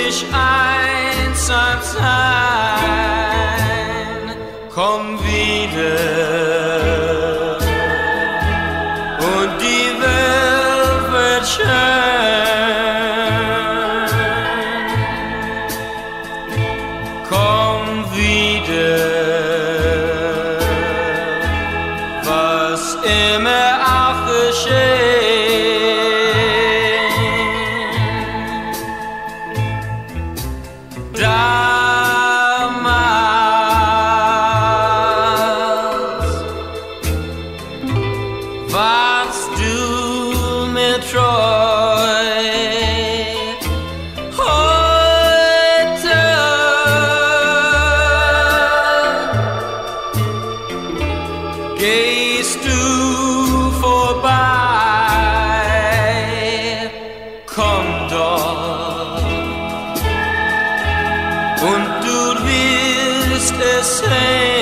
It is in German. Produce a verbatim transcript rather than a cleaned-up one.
ich einsam sein, komm wieder und die Welt wird schön. Komm wieder, was immer auch geschehen. Damals warst du mir treu, heute gehst du vorbei. Komm doch und du wirst es sehen.